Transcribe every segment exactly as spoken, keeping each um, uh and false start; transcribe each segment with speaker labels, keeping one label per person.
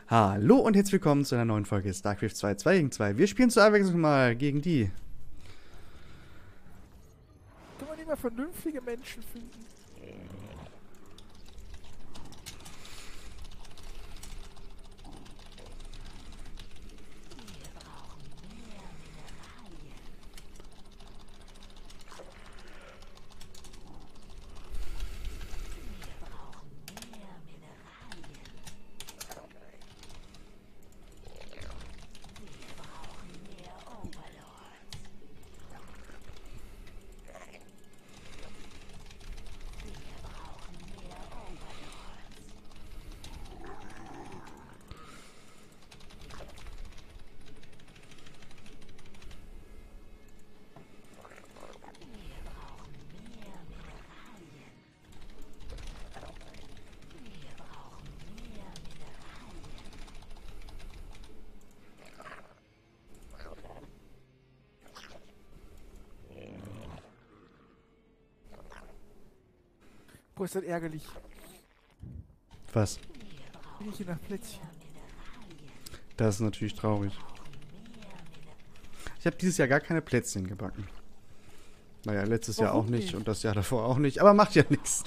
Speaker 1: Hallo und herzlich willkommen zu einer neuen Folge StarCraft zwei zwei gegen zwei. Wir spielen zur Abwechslung mal gegen die.
Speaker 2: Kann man nicht mal vernünftige Menschen finden? Boah, ist das ärgerlich.
Speaker 1: Was?
Speaker 2: Bin ich hier nach Plätzchen.
Speaker 1: Das ist natürlich traurig. Ich habe dieses Jahr gar keine Plätzchen gebacken. Naja, letztes Jahr auch
Speaker 2: Warum
Speaker 1: nicht
Speaker 2: nicht?
Speaker 1: und das Jahr davor auch nicht. Aber macht ja nichts.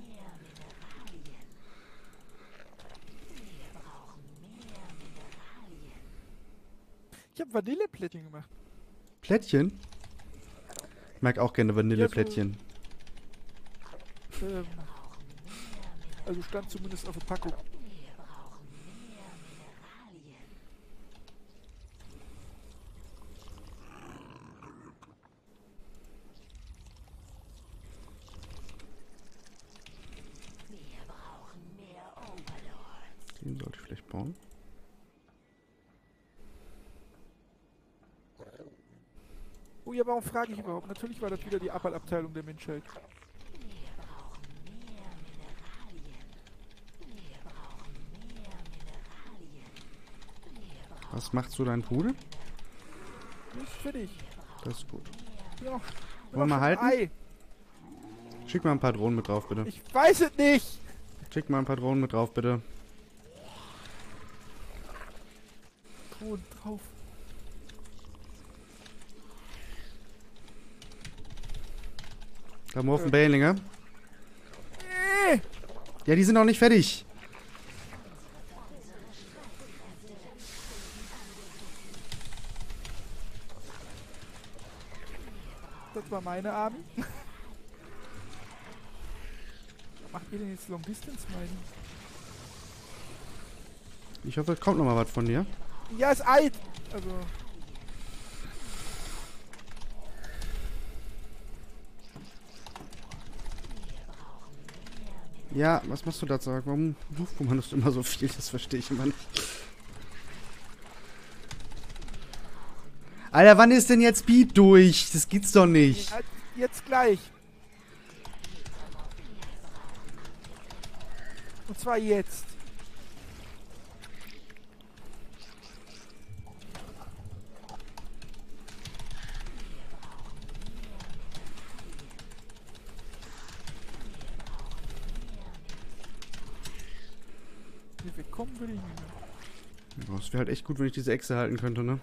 Speaker 2: Ich habe Vanilleplättchen gemacht.
Speaker 1: Plättchen? Ich mag auch gerne Vanilleplättchen.
Speaker 2: Ähm, also stand zumindest auf der Packung.
Speaker 1: Den sollte ich vielleicht bauen.
Speaker 2: Oh ja, warum frage ich überhaupt? Natürlich war das wieder die Abfallabteilung der Menschheit.
Speaker 1: Was macht so dein Pudel?
Speaker 2: Nicht für dich.
Speaker 1: Das ist gut.
Speaker 2: Ja,
Speaker 1: Wollen wir mal halten?
Speaker 2: Ei.
Speaker 1: Schick mal ein paar Drohnen mit drauf, bitte.
Speaker 2: Ich weiß es nicht.
Speaker 1: Schick mal ein paar Drohnen mit drauf, bitte.
Speaker 2: Ton drauf.
Speaker 1: Da haben wir auf den Bällinger.
Speaker 2: Äh,
Speaker 1: Ja, die sind noch nicht fertig.
Speaker 2: Das war meine Army. Was macht ihr denn jetzt Long Distance Mining?
Speaker 1: Ich hoffe, es kommt noch mal was von dir.
Speaker 2: Ja, ist alt. Also.
Speaker 1: Ja, was machst du da? Sag, warum ruft du immer so viel? Das verstehe ich immer nicht. Alter, wann ist denn jetzt Beat durch? Das gibt's doch nicht.
Speaker 2: Ja, jetzt gleich. Und zwar jetzt. Wie wir kommen würde ich nicht mehr.
Speaker 1: Ja, es wäre halt echt gut, wenn ich diese Echse halten könnte, ne?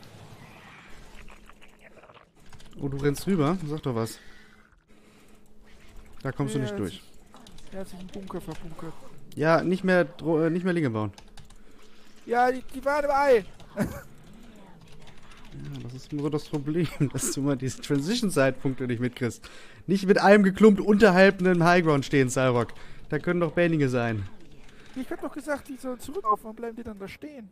Speaker 1: Oh, du rennst rüber? Sag doch was. Da kommst du
Speaker 2: Ja,
Speaker 1: nicht
Speaker 2: er hat
Speaker 1: durch.
Speaker 2: sich- Er hat sich einen Bunker verbunkert.
Speaker 1: Ja, nicht mehr, Dro äh, nicht mehr Linge bauen.
Speaker 2: Ja, die, die waren im Ei.
Speaker 1: Ja, das ist immer so das Problem, dass du immer diese Transition-Zeitpunkte nicht mitkriegst. Nicht mit allem geklumpt unterhalb einem Highground stehen, Cyrock. Da können doch Bänige sein.
Speaker 2: Ich hab doch gesagt, die sollen zurücklaufen. Warum bleiben die dann da stehen?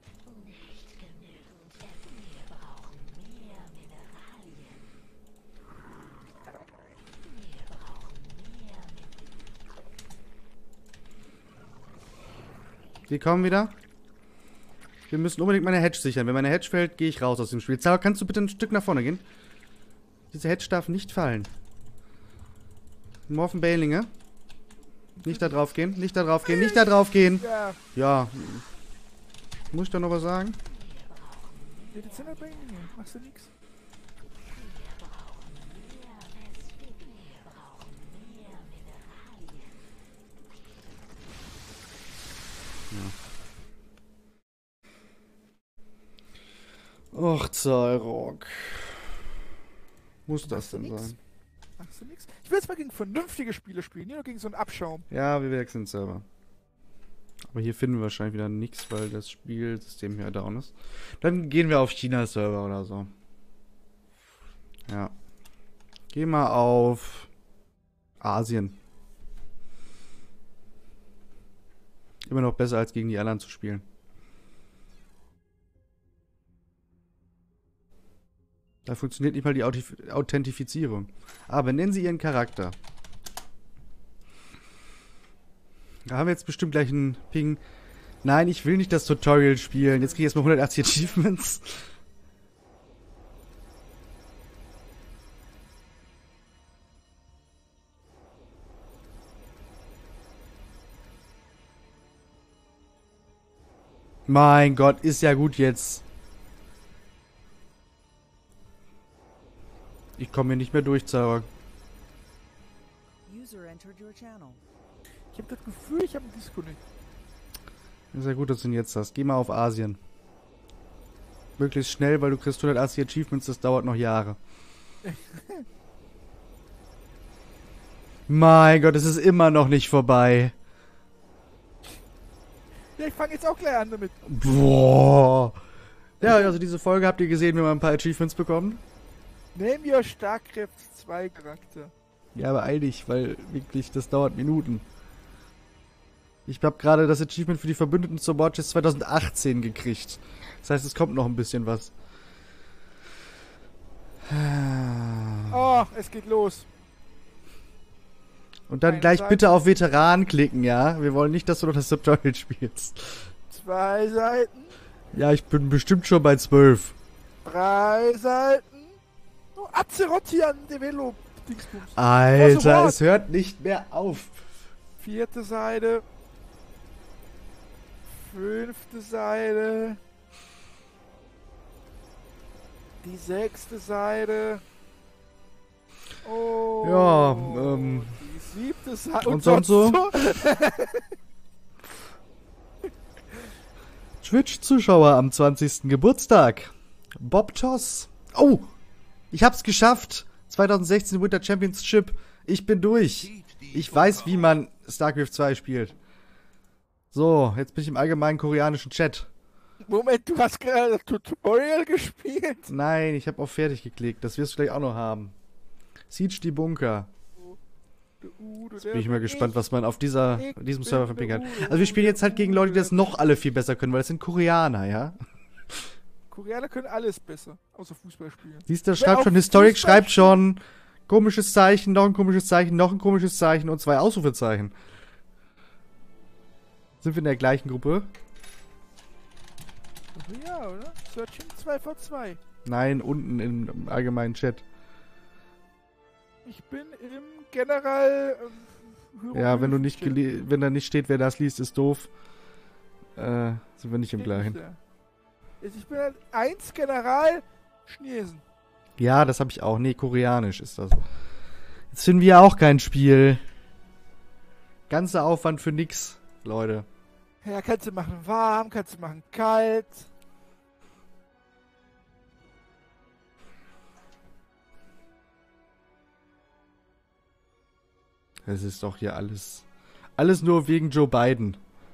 Speaker 1: Die kommen wieder. Wir müssen unbedingt meine Hedge sichern. Wenn meine Hedge fällt, gehe ich raus aus dem Spiel. Cyrock, kannst du bitte ein Stück nach vorne gehen? Diese Hedge darf nicht fallen. Morphen Bailinge. Nicht da drauf gehen, nicht da drauf gehen, nicht da drauf gehen.
Speaker 2: Ja,
Speaker 1: Ja. Muss ich da noch was sagen?
Speaker 2: die Zimmer bringen, machst du nix.
Speaker 1: Och, Zahlrock. Muss das
Speaker 2: Machst du
Speaker 1: denn
Speaker 2: nix?
Speaker 1: sein?
Speaker 2: Machst du nix? Ich will jetzt mal gegen vernünftige Spiele spielen, nicht nur gegen so einen Abschaum.
Speaker 1: Ja, wir wechseln Server. Aber hier finden wir wahrscheinlich wieder nichts, weil das Spielsystem hier down ist. Dann gehen wir auf China-Server oder so. Ja. Geh mal auf Asien. Immer noch besser als gegen die anderen zu spielen. Da funktioniert nicht mal die Autif- Authentifizierung. Aber nennen Sie Ihren Charakter. Da haben wir jetzt bestimmt gleich einen Ping. Nein, ich will nicht das Tutorial spielen. Jetzt kriege ich erstmal hundertachtzig Achievements. Mein Gott, ist ja gut jetzt. Ich komme hier nicht mehr durch, Zauber.
Speaker 3: User entered your channel.
Speaker 2: Ich habe das Gefühl, ich habe einen Disconnect.
Speaker 1: Ist ja gut, dass du ihn jetzt hast. Geh mal auf Asien. Möglichst schnell, weil du kriegst hundertachtzig Achievements, das dauert noch Jahre. Mein Gott, es ist immer noch nicht vorbei.
Speaker 2: Ja, ich fange jetzt auch gleich an damit.
Speaker 1: Boah. Ja, also diese Folge habt ihr gesehen, wie wir ein paar Achievements bekommen.
Speaker 2: Name your Starcraft zwei Charakter.
Speaker 1: Ja, aber eilig, weil wirklich, das dauert Minuten. Ich habe gerade das Achievement für die Verbündeten zur Borges zwanzig achtzehn gekriegt. Das heißt, es kommt noch ein bisschen was.
Speaker 2: Oh, es geht los.
Speaker 1: Und dann
Speaker 2: Eine
Speaker 1: gleich
Speaker 2: Seite.
Speaker 1: bitte auf Veteran klicken, ja? Wir wollen nicht, dass du noch das Tutorial spielst.
Speaker 2: Zwei Seiten,
Speaker 1: Ja, ich bin bestimmt schon bei zwölf.
Speaker 2: drei Seiten. Oh, Azerotti an Develop. Dingsbums.
Speaker 1: Alter,
Speaker 2: sofort.
Speaker 1: es hört nicht mehr auf.
Speaker 2: Vierte Seite. Fünfte Seite. Die sechste Seite. Oh.
Speaker 1: Ja, ähm.
Speaker 2: Die siebte Seite.
Speaker 1: und sonst so? Twitch-Zuschauer am zwanzigsten Geburtstag. Bob Toss. Oh, ich hab's geschafft. zwanzig sechzehn Winter Championship. Ich bin durch. Ich weiß, wie man StarCraft zwei spielt. So, jetzt bin ich im allgemeinen koreanischen Chat.
Speaker 2: Moment, du hast gerade das Tutorial gespielt?
Speaker 1: Nein, ich habe auf fertig geklickt. Das wirst du gleich auch noch haben. Siege die Bunker. Jetzt bin ich mal gespannt, was man auf dieser, diesem Server für Ping hat. Also wir spielen jetzt halt gegen Leute, die das noch alle viel besser können, weil das sind Koreaner, ja?
Speaker 2: Koreaner können alles besser, außer Fußball spielen.
Speaker 1: Siehst du,
Speaker 2: Wer
Speaker 1: schreibt
Speaker 2: auf
Speaker 1: schon, Historic
Speaker 2: Fußball
Speaker 1: schreibt schon komisches Zeichen, noch ein komisches Zeichen, noch ein komisches Zeichen und zwei Ausrufezeichen. Sind wir in der gleichen Gruppe?
Speaker 2: Ja, oder? Searching zwei vor zwei.
Speaker 1: Nein, unten im allgemeinen Chat.
Speaker 2: Ich bin im General. Ähm,
Speaker 1: Ja, wenn du nicht
Speaker 2: Hieroglyphen-Chat.
Speaker 1: gele wenn da nicht steht, wer das liest, ist doof. Äh, sind wir nicht im
Speaker 2: Steht
Speaker 1: gleichen.
Speaker 2: nicht da. Jetzt, Ich bin halt eins General Chinesen.
Speaker 1: Ja, das habe ich auch. Nee, koreanisch ist das. Jetzt finden wir auch kein Spiel. Ganzer Aufwand für nix, Leute.
Speaker 2: Ja, kannst du machen warm, kannst du machen kalt.
Speaker 1: Es ist doch hier alles. Alles nur wegen Joe Biden.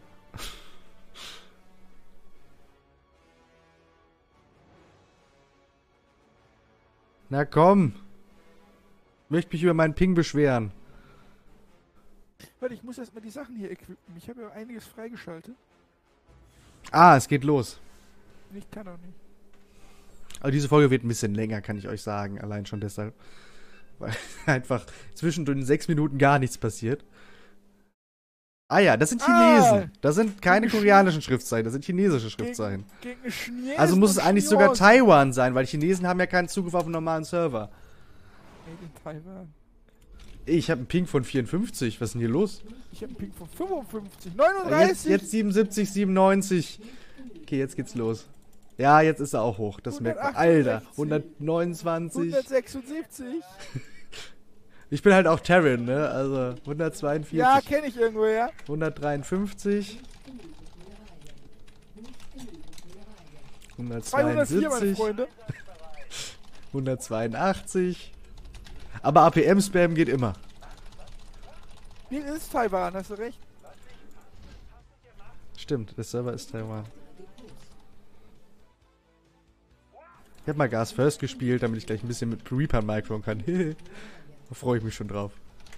Speaker 1: Na komm. Möchte mich über meinen Ping beschweren.
Speaker 2: Warte, ich muss erstmal die Sachen hier equippen. Ich habe ja einiges freigeschaltet.
Speaker 1: Ah, es geht los.
Speaker 2: Ich kann auch nicht.
Speaker 1: Aber diese Folge wird ein bisschen länger, kann ich euch sagen. Allein schon deshalb. Weil einfach zwischendurch sechs Minuten gar nichts passiert. Ah ja, das sind Chinesen.
Speaker 2: Ah,
Speaker 1: Das sind keine
Speaker 2: gegen
Speaker 1: koreanischen Schriftzeichen, das sind chinesische Schriftzeichen.
Speaker 2: Gegen, gegen Chinesen
Speaker 1: Also muss es
Speaker 2: und
Speaker 1: eigentlich sogar
Speaker 2: Chinesen.
Speaker 1: Taiwan sein, weil Chinesen haben ja keinen Zugriff auf einen normalen Server.
Speaker 2: Made in Taiwan.
Speaker 1: Ich habe einen Ping von vierundfünfzig. Was ist denn hier los?
Speaker 2: Ich habe einen Ping von fünfundfünfzig,
Speaker 1: Jetzt,
Speaker 2: neununddreißig.
Speaker 1: jetzt siebenundsiebzig, siebenundneunzig. Okay, jetzt geht's los. Ja, jetzt ist er auch hoch. Das merkt man. Alter,
Speaker 2: hundertachtundsechzig.
Speaker 1: hundertneunundzwanzig.
Speaker 2: hundertsechsundsiebzig.
Speaker 1: Ich bin halt auch Terran, ne? Also hundertzweiundvierzig.
Speaker 2: Ja, kenne ich irgendwo, ja.
Speaker 1: hundertdreiundfünfzig.
Speaker 2: zweihundertvier, meine
Speaker 1: hundertzweiundsiebzig.
Speaker 2: Freunde.
Speaker 1: hundertzweiundachtzig. Aber A P M-Spam geht immer.
Speaker 2: Hier ist Taiwan, hast du recht.
Speaker 1: Stimmt, der Server ist Taiwan. Ich habe mal Gas First gespielt, damit ich gleich ein bisschen mit Reaper micron kann. Da freue ich mich schon drauf.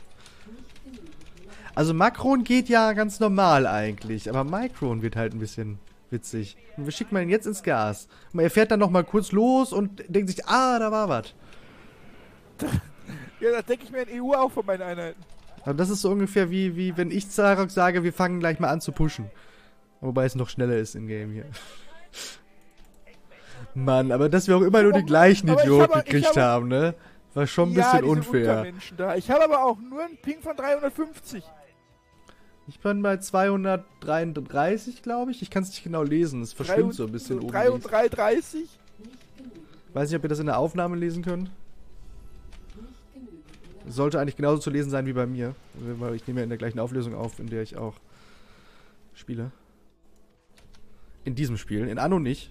Speaker 1: Also Makron geht ja ganz normal eigentlich, aber Micron wird halt ein bisschen witzig. Und wir schicken mal ihn jetzt ins Gas. Und er fährt dann nochmal kurz los und denkt sich, ah, da war was.
Speaker 2: Ja, da denke ich mir in E U auch von meinen Einheiten.
Speaker 1: Aber das ist so ungefähr wie, wie wenn ich Zarok sage, wir fangen gleich mal an zu pushen. Wobei es noch schneller ist in Game hier. Mann, aber dass wir auch immer nur die gleichen
Speaker 2: aber
Speaker 1: Idioten
Speaker 2: habe,
Speaker 1: gekriegt
Speaker 2: habe,
Speaker 1: haben, ne? War schon ein
Speaker 2: ja,
Speaker 1: bisschen
Speaker 2: diese
Speaker 1: unfair.
Speaker 2: Untermenschen da. Ich habe aber auch nur einen Ping von dreihundertfünfzig.
Speaker 1: Ich bin bei zweihundertdreiunddreißig, glaube ich. Ich kann es nicht genau lesen. Es verschwimmt so ein bisschen oben.
Speaker 2: drei und dreihundertdreißig.
Speaker 1: Weiß nicht, ob ihr das in der Aufnahme lesen könnt. Es sollte eigentlich genauso zu lesen sein wie bei mir. Weil ich nehme ja in der gleichen Auflösung auf, in der ich auch spiele. In diesem Spiel. In Anno nicht.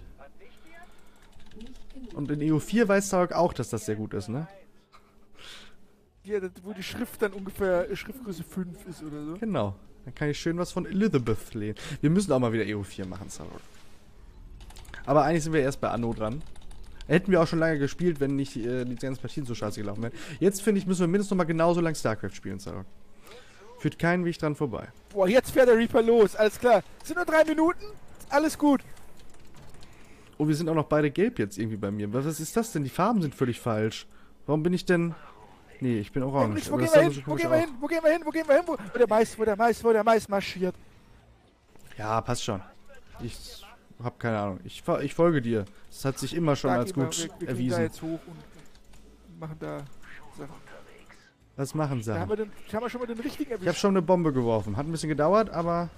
Speaker 1: Und in E U vier weiß Zarok auch, dass das sehr gut ist, ne?
Speaker 2: Ja, das, wo die Schrift dann ungefähr Schriftgröße fünf ist oder so.
Speaker 1: Genau. Dann kann ich schön was von Elizabeth lesen. Wir müssen auch mal wieder E U vier machen, Zarok. Aber eigentlich sind wir erst bei Anno dran. Hätten wir auch schon lange gespielt, wenn nicht äh, die ganzen Partien so scheiße gelaufen wären. Jetzt, finde ich, müssen wir mindestens noch mal genauso lang StarCraft spielen, Zarok. Führt keinen Weg dran vorbei.
Speaker 2: Boah, jetzt fährt der Reaper los. Alles klar. Es sind nur drei Minuten. Alles gut.
Speaker 1: Oh, wir sind auch noch beide gelb jetzt irgendwie bei mir. Was ist das denn? Die Farben sind völlig falsch. Warum bin ich denn... Nee, ich bin orange.
Speaker 2: Wo gehen wir hin? Wo gehen wir hin? Wo gehen wir hin? Wo gehen wir hin? Wo, wo der Mais, wo der Mais, wo der Mais marschiert.
Speaker 1: Ja, passt schon. Ich hab keine Ahnung. Ich, ich folge dir. Das hat sich immer schon
Speaker 2: Sag
Speaker 1: als
Speaker 2: immer,
Speaker 1: gut
Speaker 2: wir, wir
Speaker 1: erwiesen.
Speaker 2: Da jetzt hoch und machen da Sachen.
Speaker 1: Was machen sie?
Speaker 2: Da haben wir, den, haben wir schon mal den richtigen erwischt.
Speaker 1: Ich habe schon eine Bombe geworfen. Hat ein bisschen gedauert, aber...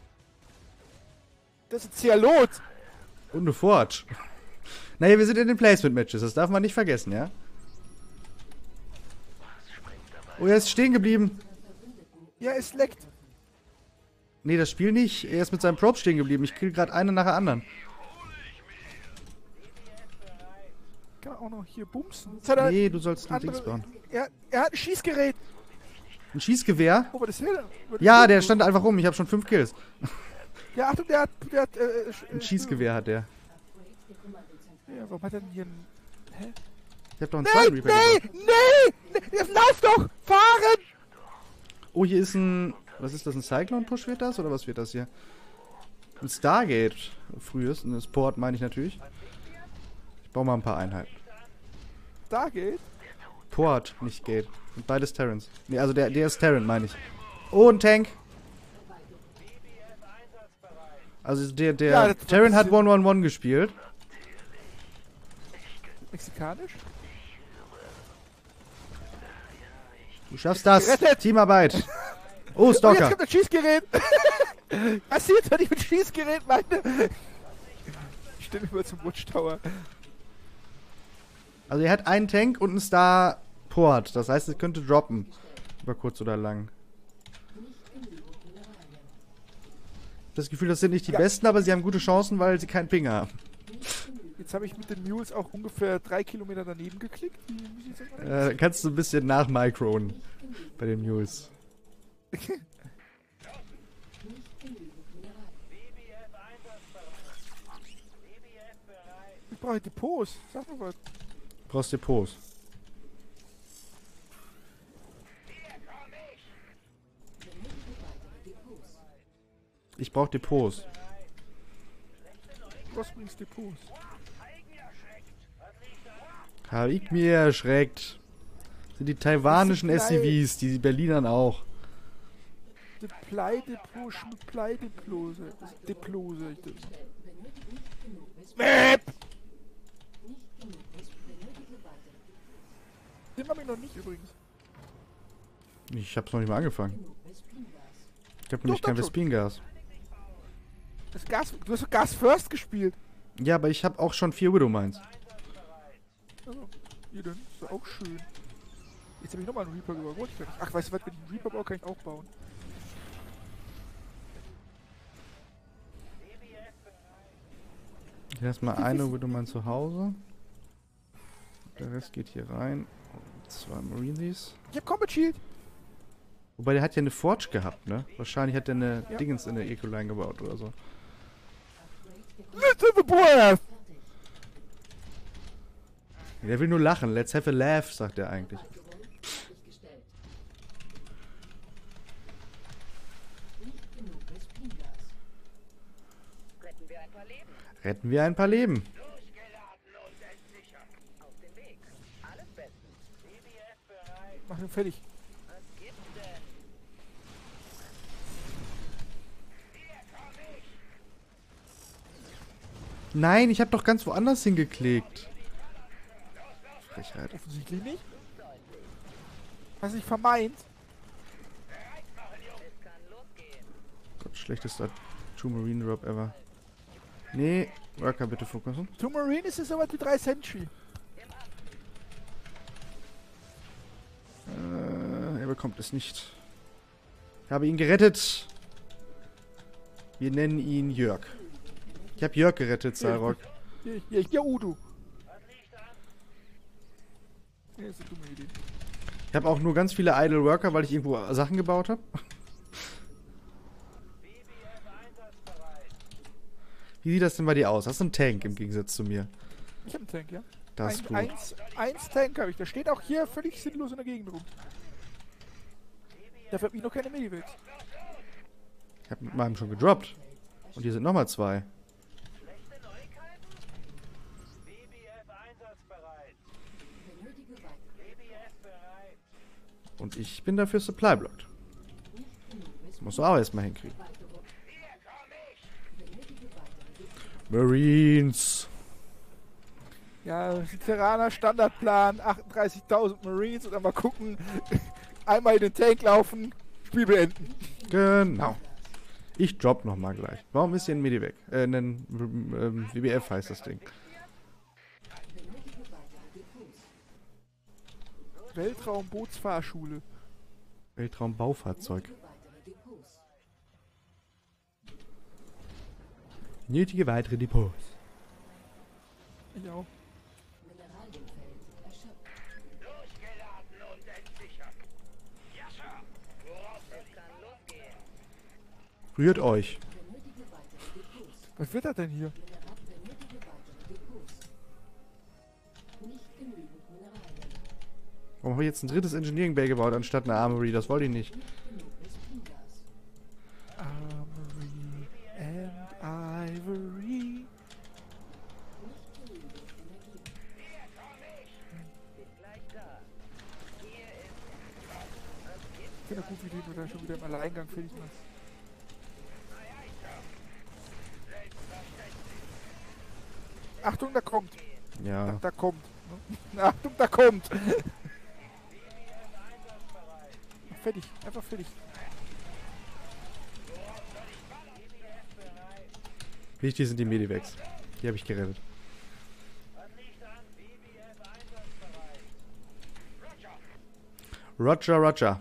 Speaker 2: Das ist Cialot.
Speaker 1: Und eine Forge. Naja, wir sind in den Placement-Matches. Das darf man nicht vergessen, ja? Oh, er ist stehen geblieben.
Speaker 2: Ja, es leckt.
Speaker 1: Nee, das Spiel nicht. Er ist mit seinem Probe stehen geblieben. Ich kill gerade eine nach der anderen.
Speaker 2: Kann man auch noch hier bumsen. Jetzt hat er
Speaker 1: Nee, du sollst ein
Speaker 2: andere,
Speaker 1: Dings bauen.
Speaker 2: er, er hat ein Schießgerät.
Speaker 1: Ein Schießgewehr?
Speaker 2: Wo war das her?
Speaker 1: Ja, der stand einfach rum. Ich habe schon fünf Kills.
Speaker 2: Ja, Achtung, der hat... Der hat äh, äh,
Speaker 1: Ein Schießgewehr hat der.
Speaker 2: Ja, warum hat er denn hier ein... Hä?
Speaker 1: Ich hab doch einen
Speaker 2: Nee,
Speaker 1: zweiten Reaper
Speaker 2: nee,
Speaker 1: gebracht.
Speaker 2: nee! nee jetzt lauf doch! Fahren!
Speaker 1: Oh, hier ist ein... Was ist das? Ein Cyclone-Push wird das? Oder was wird das hier? Ein Stargate. Frühes. Ein Sport meine ich natürlich. Ich baue mal ein paar Einheiten.
Speaker 2: Da geht.
Speaker 1: Port, nicht Gate. Und beides Terrans. Nee, also der, der ist Terran, meine ich. Oh, ein Tank. Also der, der
Speaker 2: Ja,
Speaker 1: Terran hat eins eins eins gespielt.
Speaker 2: Mexikanisch?
Speaker 1: Du schaffst das.
Speaker 2: Gerettet.
Speaker 1: Teamarbeit. Oh,
Speaker 2: Oh, jetzt
Speaker 1: Stalker.
Speaker 2: kommt das Schießgerät! Was sieht, wenn ich mit Schießgerät meine? Ich stelle mich mal zum Watchtower.
Speaker 1: Also er hat einen Tank und einen Starport. Das heißt, es könnte droppen. Über kurz oder lang. Das Gefühl, das sind nicht die
Speaker 2: Ja.
Speaker 1: Besten, aber sie haben gute Chancen, weil sie keinen Ping haben.
Speaker 2: Jetzt habe ich mit den Mules auch ungefähr drei Kilometer daneben geklickt. Wie muss ich jetzt sagen?
Speaker 1: Äh, kannst du ein bisschen nachmicronen bei den Mules.
Speaker 2: Ich brauche Depots. Sag mal was.
Speaker 1: Brauchst Depots. Ich brauch Depots.
Speaker 2: Was bringst Depots?
Speaker 1: Hab ich mir erschreckt. Das sind die taiwanischen
Speaker 2: Das
Speaker 1: S
Speaker 2: sind
Speaker 1: C Vs, die Berlinern auch.
Speaker 2: Deplei Depot, Schmplei Deplose. Das ist Deplose. Ich das. Map! Den hab ich noch nicht übrigens.
Speaker 1: Ich hab's noch nicht mal angefangen. Ich hab nämlich
Speaker 2: Doch,
Speaker 1: kein
Speaker 2: doch schon.
Speaker 1: Vespin-Gas.
Speaker 2: Das Gas, du hast doch Gas First gespielt.
Speaker 1: Ja, aber ich hab auch schon vier Widow Mines.
Speaker 2: Also, hier dann. Ist doch auch schön. Jetzt habe ich nochmal einen Reaper gebaut. Wollte ich gar nicht. Ach, weißt du was? Wenn ich einen Reaper baue, kann ich auch bauen.
Speaker 1: Erstmal eine Widow mal zu Hause. Der Rest geht hier rein. Zwei Marines.
Speaker 2: Ich hab Combat Shield.
Speaker 1: Wobei der hat ja eine Forge gehabt, ne? Wahrscheinlich hat der eine
Speaker 2: Ja.
Speaker 1: Dingens in der Eco-Line gebaut oder so.
Speaker 2: Let's have a boy.
Speaker 1: Der will nur lachen. Let's have a laugh, sagt er eigentlich.
Speaker 3: Retten wir ein paar Leben.
Speaker 1: Retten wir ein paar Leben.
Speaker 3: Durchgeladen und entsichert. Auf dem Weg. Alles bestens. C B S bereit.
Speaker 2: Mach ihn fertig.
Speaker 3: Was gibt's denn? Hier komm ich.
Speaker 1: Nein, ich habe doch ganz woanders hingeklickt. Frechheit.
Speaker 2: Offensichtlich nicht. Hast du nicht vermeint?
Speaker 3: Es kann losgehen.
Speaker 1: Gott, schlechtester True Marine Drop ever. Nee, Worker bitte fokussen.
Speaker 2: Two Marine ist es aber die drei Century.
Speaker 1: Äh, er bekommt es nicht. Ich habe ihn gerettet. Wir nennen ihn Jörg. Ich habe Jörg gerettet, Cyrock.
Speaker 2: Hier, hier, hier, Udo. Ja, ist eine dumme Idee.
Speaker 1: Ich habe auch nur ganz viele Idle Worker, weil ich irgendwo Sachen gebaut habe. Wie sieht das denn bei dir aus? Hast du einen Tank im Gegensatz zu mir?
Speaker 2: Ich hab einen Tank, ja.
Speaker 1: Das ist
Speaker 2: ein,
Speaker 1: gut.
Speaker 2: Eins, eins Tank habe ich. Der steht auch hier völlig sinnlos in der Gegend rum. Dafür hab ich noch keine Medivacs.
Speaker 1: Ich habe mit meinem schon gedroppt. Und hier sind nochmal zwei.
Speaker 3: Schlechte Neuigkeiten? B B F einsatzbereit. B B F bereit.
Speaker 1: Und ich bin dafür Supply blocked. Das musst du auch erstmal hinkriegen. Marines.
Speaker 2: Ja, Terraner Standardplan, achtunddreißigtausend Marines und dann mal gucken, einmal in den Tank laufen, Spiel beenden.
Speaker 1: Genau. Ich drop nochmal gleich. Warum ist hier ein Medivac? Äh, ein ähm, W B F heißt das Ding.
Speaker 2: Weltraumbootsfahrschule.
Speaker 1: Weltraumbaufahrzeug. Nötige weitere Depots.
Speaker 2: Ich auch.
Speaker 3: Durchgeladen und entsichert. Ja, Sir. Worauf es kann losgehen.
Speaker 1: Rührt euch.
Speaker 2: Was wird das denn hier?
Speaker 1: Warum habe ich jetzt ein drittes Engineering Bay gebaut anstatt eine Armory? Das wollte ich nicht.
Speaker 2: Armory and Ivory.
Speaker 3: Bin gleich da. Hier ist
Speaker 2: Ich finde gut, wie du da schon wieder im Alleingang fertig machst. Achtung, da kommt.
Speaker 1: Ja.
Speaker 2: Da kommt. Achtung, da kommt. Fertig, einfach fertig.
Speaker 1: Wichtig sind die Medivacs. Die habe ich gerettet. Roger, Roger.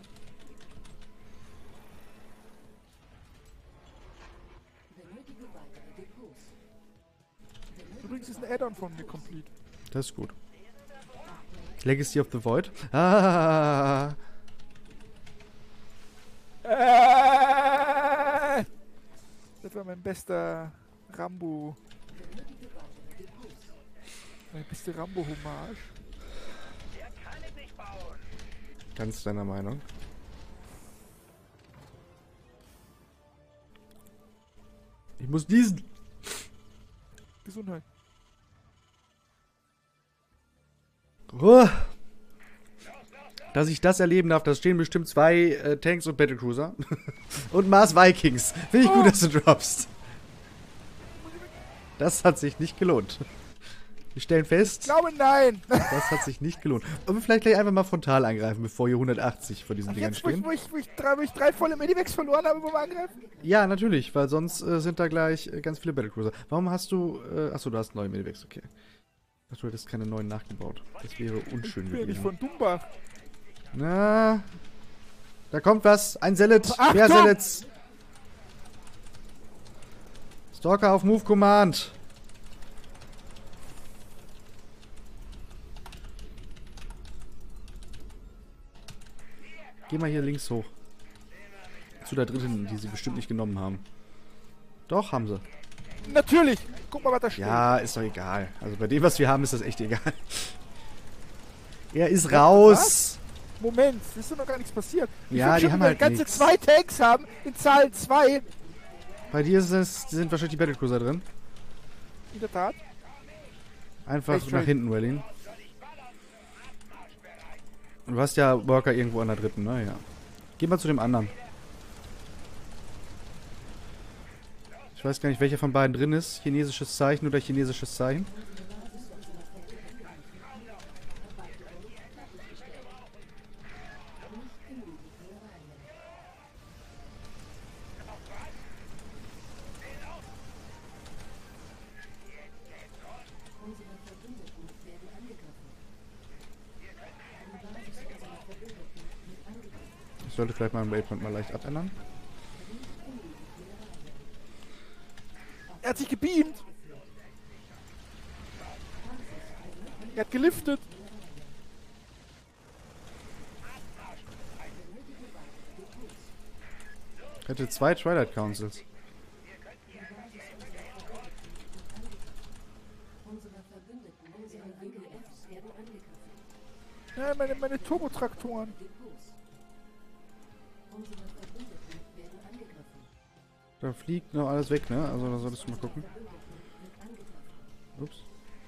Speaker 2: Übrigens ist ein Add-on von mir complete.
Speaker 1: Das ist gut. Legacy of the Void. Ah.
Speaker 2: Äh, Das war mein bester Rambo. Meine beste Rambo-Hommage.
Speaker 3: Der kann ich nicht bauen.
Speaker 1: Ganz deiner Meinung. Ich muss diesen.
Speaker 2: Gesundheit.
Speaker 1: Oh. Dass ich das erleben darf, da stehen bestimmt zwei äh, Tanks und Battlecruiser. Und Mars Vikings. Finde ich gut, dass du droppst. Das hat sich nicht gelohnt. Wir stellen
Speaker 2: Ich
Speaker 1: fest,
Speaker 2: glaube, nein.
Speaker 1: das hat sich nicht gelohnt. Und wir vielleicht gleich einfach mal frontal angreifen, bevor hier hundertachtzig vor diesen
Speaker 2: Ach,
Speaker 1: Dingern
Speaker 2: jetzt, wo ich,
Speaker 1: stehen.
Speaker 2: wo, ich, wo, ich drei, wo ich drei volle Medivacs verloren habe, wollen wir angreifen?
Speaker 1: Ja, natürlich, weil sonst äh, sind da gleich äh, ganz viele Battlecruiser. Warum hast du... Äh, achso, du hast neue Medivacs, okay. Ach, du hättest keine neuen nachgebaut. Das wäre unschön
Speaker 2: Ich bin ja nicht
Speaker 1: gewesen.
Speaker 2: von Dumbach.
Speaker 1: Na, da kommt was. Ein Zealot.
Speaker 2: Achtung!
Speaker 1: Mehr Zealots. Stalker auf Move Command. Geh mal hier links hoch. Zu der dritten, die sie bestimmt nicht genommen haben. Doch, haben sie.
Speaker 2: Natürlich! Guck mal, was da steht.
Speaker 1: Ja, ist doch egal. Also bei dem, was wir haben, ist das echt egal. Er ist raus.
Speaker 2: Moment, ist doch noch gar nichts passiert. Ich
Speaker 1: Ja,
Speaker 2: find
Speaker 1: die
Speaker 2: schon,
Speaker 1: haben
Speaker 2: wenn wir
Speaker 1: halt
Speaker 2: ganze
Speaker 1: nichts.
Speaker 2: zwei Tanks haben, in Zahl zwei.
Speaker 1: Bei dir ist es, sind wahrscheinlich die Battlecruiser drin.
Speaker 2: In der Tat.
Speaker 1: Einfach
Speaker 2: Echt
Speaker 1: nach
Speaker 2: schön.
Speaker 1: hinten, Wellin. Und du hast ja Worker irgendwo an der dritten, ne? Ja. Geh mal zu dem anderen. Ich weiß gar nicht, welcher von beiden drin ist. Chinesisches Zeichen oder chinesisches Zeichen. Ich sollte vielleicht mal einen Waypoint mal leicht abändern.
Speaker 2: Er hat sich gebeamt. Er hat geliftet.
Speaker 1: Ich hätte zwei Twilight Councils.
Speaker 2: Ja, meine, meine Turbotraktoren.
Speaker 1: Da fliegt noch alles weg, ne? Also da solltest du mal gucken. Ups.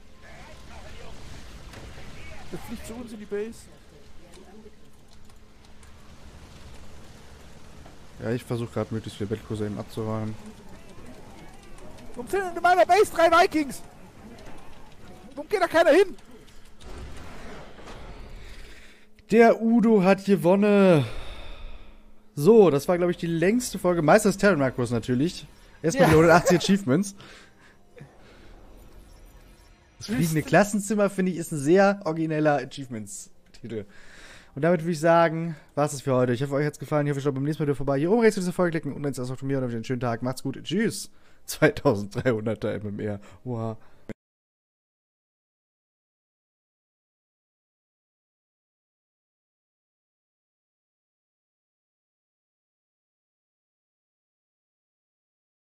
Speaker 2: Der fliegt zu uns in die Base.
Speaker 1: Ja, ich versuche gerade möglichst viele Battlecruiser eben abzuräumen.
Speaker 2: Warum sind denn in meiner Base drei Vikings? Warum geht da keiner hin?
Speaker 1: Der Udo hat gewonnen. So, das war, glaube ich, die längste Folge. Meistens Terran Macros natürlich. Erstmal
Speaker 2: Ja.
Speaker 1: die hundertachtzig Achievements. Das fliegende Klassenzimmer, finde ich, ist ein sehr origineller Achievements-Titel. Und damit würde ich sagen, war es das für heute. Ich hoffe, euch hat es gefallen. Ich hoffe, ihr schaut beim nächsten Mal wieder vorbei. Hier oben rechts auf diese Folge klicken und dann ist das auch von mir. Und euch einen schönen Tag. Macht's gut. Tschüss. zweitausenddreihunderter M M R. Oha.